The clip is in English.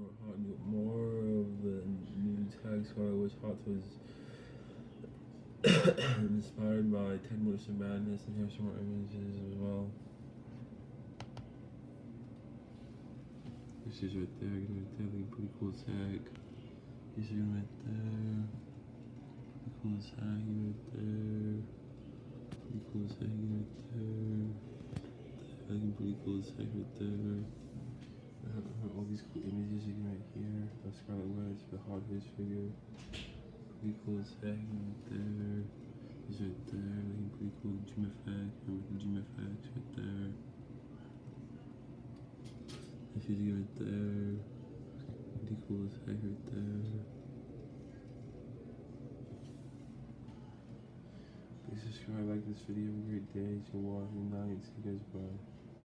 more of the new tag Scarlet Witch Hot Toys inspired by Ted Motion Madness, and here's some more images as well. This is right there, looking pretty cool tag. This is right there. Pretty cool tag right there. Pretty cool tag right there. Looking pretty cool tag right there. All these cool images you can right here. The Scarlet Witch, the Hot Toys figure. Pretty cool tag right there. This right there, looking pretty cool. Dream effect, remember the dream effects right there. This is right there. Pretty cool tag right there. Please subscribe, like this video. Have a great day. It's your night. See you guys. Bye.